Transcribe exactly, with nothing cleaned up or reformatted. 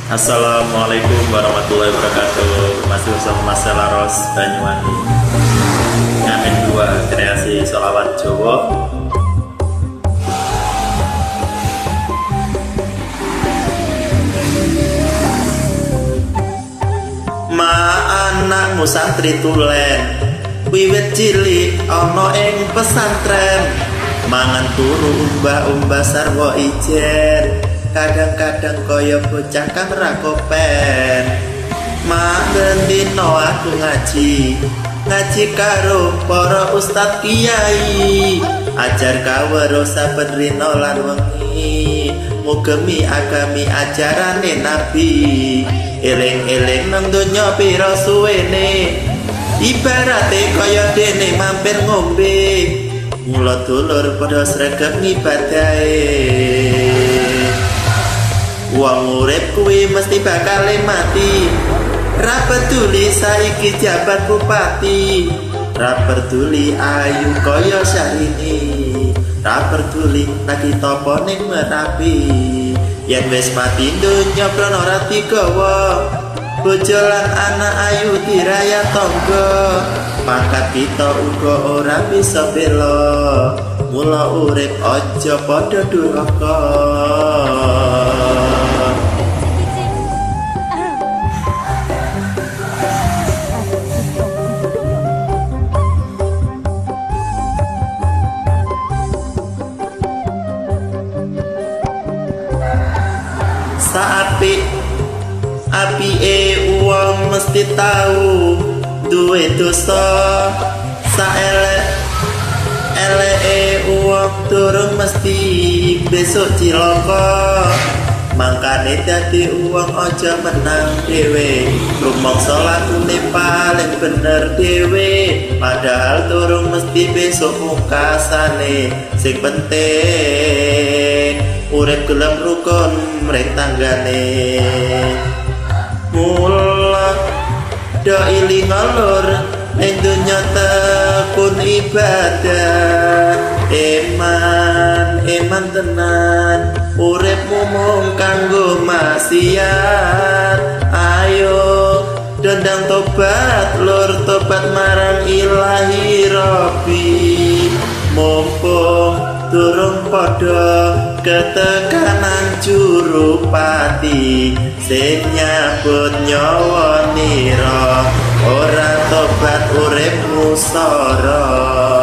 Assalamualaikum warahmatullahi wabarakatuh. Masih bersama Mas Selaros Banyuwangi. Ngamen dua kreasi sholawat Jawa. Ma anakmu santri tulen, wiwit cilik ana ing pesantren, mangan turu umbah-umbah sarwa ijen. Kadang-kadang kaya bocah kang ra kopen. Mak dino aku ngaji, ngaji karo para ustad kiai, ajar kawero saben rina lan wengi, mugemi agami ajarane nabi. Eling-eling nang donya pira suwene, ibarate kaya dene mampir ngombe. Mula dulur padha sregep ngibadahe. Wong urip kuwi mesti bakal mati, ra peduli saiki jabat bupati, ra peduli ayu kaya Syahrini, ra peduli lagi topo ning Merapi. Yen wis mati donya prana ora digawa, bojo lan anak ayu diraya tangga, mangkat kita uga ora bisa bela. Mula urip aja padha durhaka. Saapik apike wong mesti tau duwe dosa, saelek eleke wong durung mesti besok cilaka. Mangkane dadi wong aja menang dhewe, rumangsa lakune paling bener dhewe, padahal durung mesti besok mungkasane. Sing penting urip gelem rukun mreng tanggane. Mula do iling alur ning donya tekun ibadah. Eman eman tenan uripmu mung kanggo maksiat. Ayo dendang tobat lur, tobat marang Ilahi Rabbi. Mumpung durung padha ketekanan jurupati, sing nyabut nyawa nira, ora tobat uripmu sara.